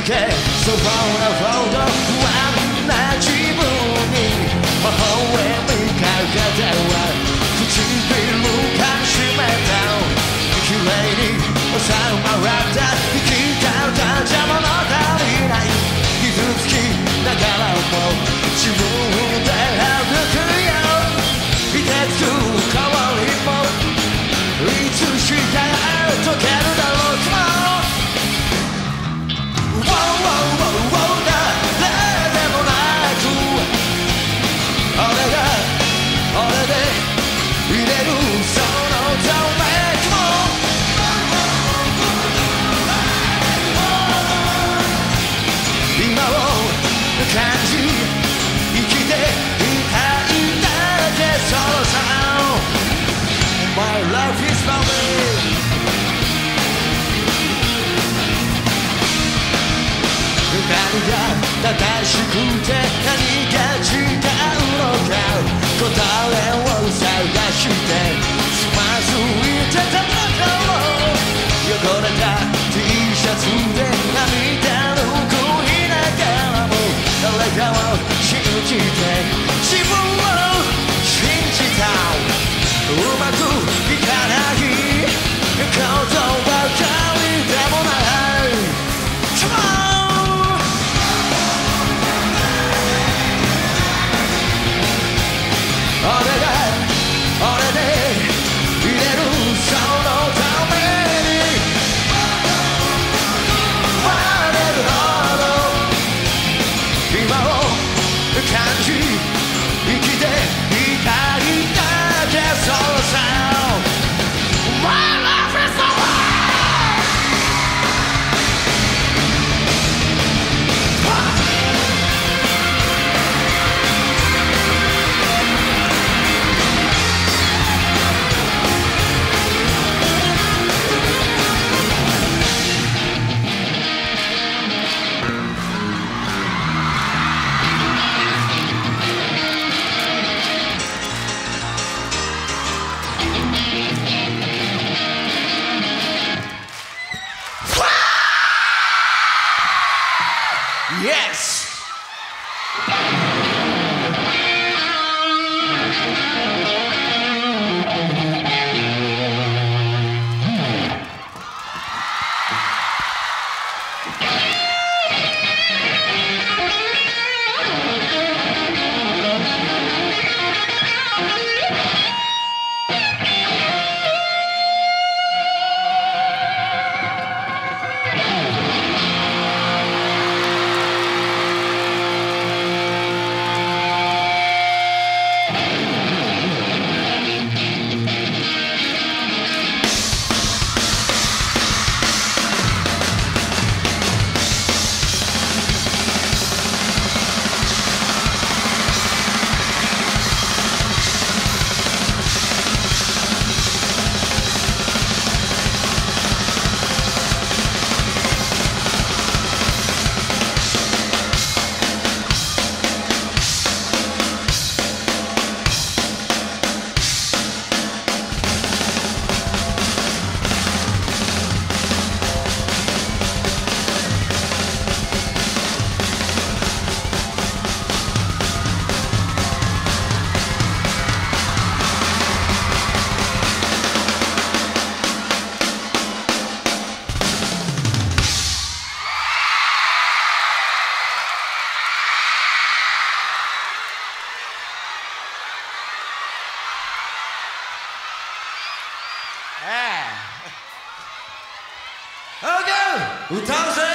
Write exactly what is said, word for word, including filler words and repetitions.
けそぼらほど不安な自分に微笑みかけては唇かみしめた綺麗に収まった生き方じゃ物足りない傷つきながらも自分で歩くよいてつく代わりもいつしたら解けるだろうか感じ生きていたいだけそのさ My life is lonely 何が正しくて何が違うのか答えを探してつまずいてたのかも汚れた T シャツで涙ぬぐいながらも誰かを信じて自分を信じたうまくいかないことばかりでもない Come on 俺が俺で入れるそのために割れるほど今を感じ生きていたいだけそうさ My life is a Yes! Yeah. Okay, 歌うぜ